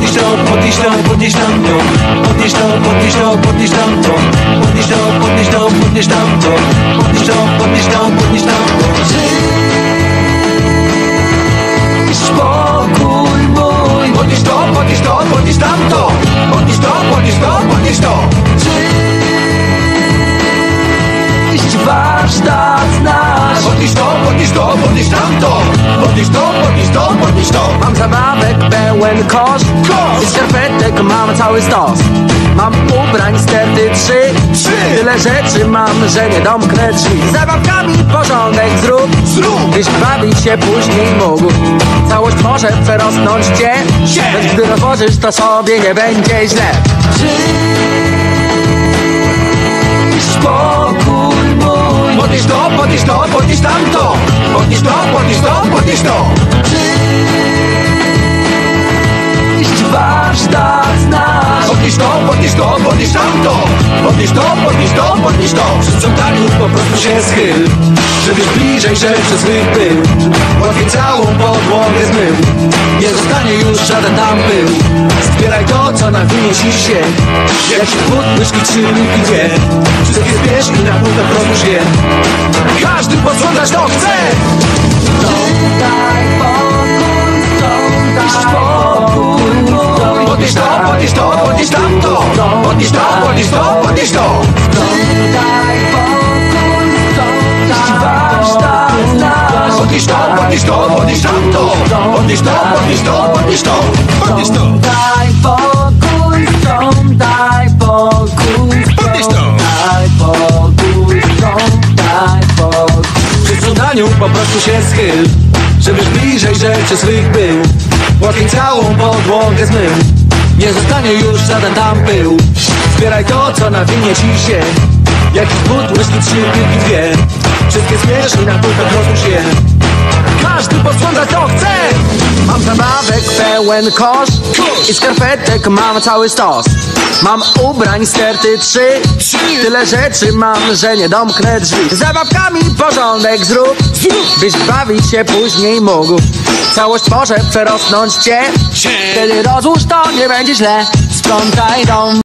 podnieś to, podnieś to, podnieś tamto. Podnieś to, podnieś to, podnieś tamto. Podnieś to, podnieś to, podnieś tamto. Podnieś to, podnieś to, podnieś tamto. Żyj spokój mój. Podnieś to, podnieś to, podnieś tamto. Podnieś to, podnieś to, podnieś to. Żyj warsztat nasz. Podnieś to, podnieś to, podnieś tamto. Podnieś to, podnieś to, podnieś to. Mam zabawek pełen kosz, skarpetek mam cały stos. Mam ubrań sterty trzy. Tyle rzeczy mam, że nie domknę drzwi. Z zabawkami porządek zrób, byś bawić się później mógł. Całość może przerosnąć cię, lecz gdy rozłożysz, to sobie nie będzie źle. Żyj spokój mój. Podnieś to, podnieś to, podnieś tamto. Podnieś to, podnieś to, podnieś to. Żyj warsztat nasz. Podnieś to, podnieś to, podnieś tamto. Podnieś to, podnieś to, podnieś to. Przy sprzątaniu po prostu się schyl, żebyś bliżej rzeczy swych był. Łatwiej całą podłogę zmył. Nie zostanie już żaden tam pył. Zbieraj to, co nawinie ci się. Jak się wód, łyżki, 3 łyżki, 2. Wszystkie zbierz i na półkę rozłóż je. Każdy posprzątać to chce. Podnieś to, podnieś to, podnieś tamto. Podnieś to, podnieś to, podnieś to. Podnieś to, podnieś to, podnieś tamto. Podnieś to, podnieś to, podnieś to. Podnieś to. Daj pokój, daj pokój, Podnieś to. daj pokój, daj pokój. Przy sprzątaniu po prostu się schyl, żebyś bliżej rzeczy swych był. Łatwiej całą podłogę zmył. Nie zostanie już żaden tam pył. Zbieraj to, co nawinie ci się. Jakiś but, łyżki, 3 łyżki, 2. Wszystkie zbierz i na półkę rozłóż je. Każdy posprzątać to chce. Mam zabawek pełen kosz i skarpetek mam cały stos. Mam ubrań sterty 3. Tyle rzeczy mam, że nie domknę drzwi. Z zabawkami porządek zrób, byś bawić się później mógł. Całość może przerosnąć cię, wtedy rozłóż to, nie będzie źle. Sprzątaj dom.